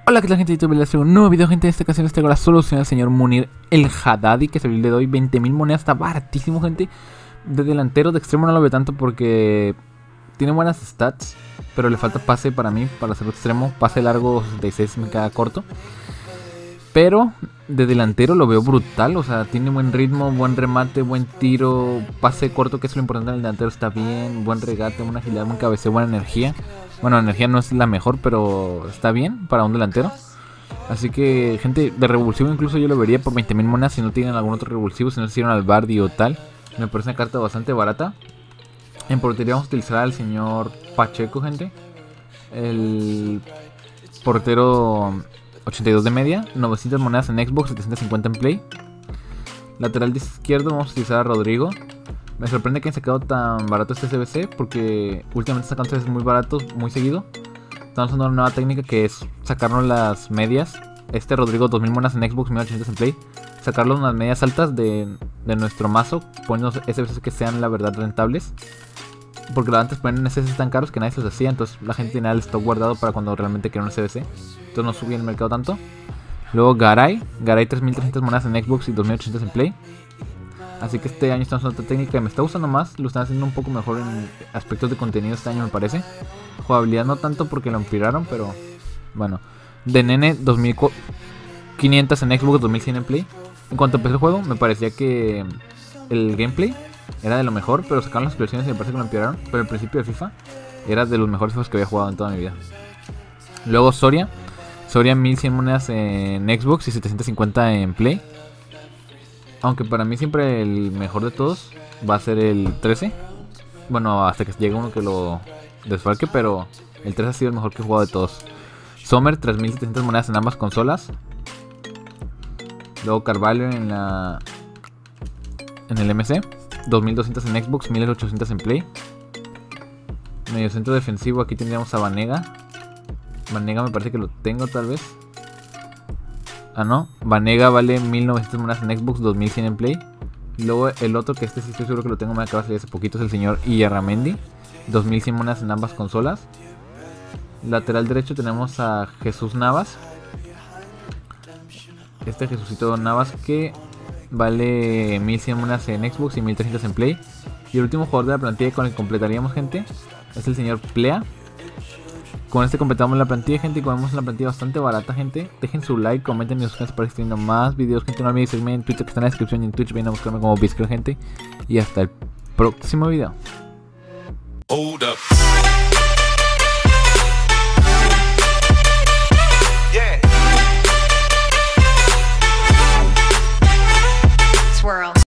Hola, ¿qué tal, gente de YouTube? Les traigo un nuevo video, gente. En esta ocasión les traigo la solución del señor Munir El Haddadi, que se le doy 20.000 monedas. Está baratísimo, gente. De delantero, de extremo no lo veo tanto porque tiene buenas stats, pero le falta pase para mí, para ser extremo. Pase largo 66 me queda corto. Pero de delantero lo veo brutal, o sea, tiene buen ritmo, buen remate, buen tiro, pase corto, que es lo importante en el delantero, está bien, buen regate, buena agilidad, buen cabeceo, buena energía. Bueno, la energía no es la mejor, pero está bien para un delantero. Así que, gente, de revulsivo incluso yo lo vería por 20.000 monedas si no tienen algún otro revulsivo, si no hicieron al Bardi o tal. Me parece una carta bastante barata. En portería vamos a utilizar al señor Pacheco, gente. El portero 82 de media, 900 monedas en Xbox, 750 en Play. Lateral izquierdo vamos a utilizar a Rodrigo. Me sorprende que hayan sacado tan barato este CBC porque últimamente sacan CBC muy baratos, muy seguido. Estamos usando una nueva técnica que es sacarnos las medias. Este Rodrigo 2000 monedas en Xbox, 1800 en Play. Sacarlo en las medias altas de nuestro mazo, poniendo SBC que sean la verdad rentables. Porque antes ponen SBC tan caros que nadie se los hacía, entonces la gente tenía el stock guardado para cuando realmente quiera un SBC. Entonces no subía en el mercado tanto. Luego Garay 3300 monedas en Xbox y 2800 en Play. Así que este año estamos usando otra técnica que me está gustando más. Lo están haciendo un poco mejor en aspectos de contenido este año, me parece. Jugabilidad no tanto porque lo empeoraron, pero bueno. De Nene 2500 en Xbox, 2100 en Play. En cuanto empecé el juego me parecía que el gameplay era de lo mejor, pero sacaron las explosiones y me parece que lo empeoraron. Pero el principio de FIFA era de los mejores FIFAs que había jugado en toda mi vida. Luego Soria 1100 monedas en Xbox y 750 en Play. Aunque para mí siempre el mejor de todos va a ser el 13. Bueno, hasta que llegue uno que lo desfalque, pero el 13 ha sido el mejor que he jugado de todos. Sommer 3700 monedas en ambas consolas. Luego Carvalho en el MC, 2200 en Xbox, 1800 en Play. Medio centro defensivo, aquí tendríamos a Vanega. Vanega me parece que lo tengo tal vez. Ah, no, Vanega vale 1900 monedas en Xbox, 2100 en Play. Luego el otro, que este sí estoy seguro que lo tengo, me acaba de salir hace poquito, es el señor Iyarramendi, 2100 monedas en ambas consolas. Lateral derecho tenemos a Jesús Navas. Este Jesucito Navas que vale 1100 monedas en Xbox y 1300 en Play. Y el último jugador de la plantilla con el que completaríamos, gente, es el señor Plea. Con este completamos la plantilla, gente, y comemos una plantilla bastante barata, gente. Dejen su like, comenten y suscríbanse para seguir teniendo más videos, gente. No olviden seguirme en Twitter, que está en la descripción, y en Twitch vayan a buscarme como Biscrel, gente. Y hasta el próximo video. Hold up.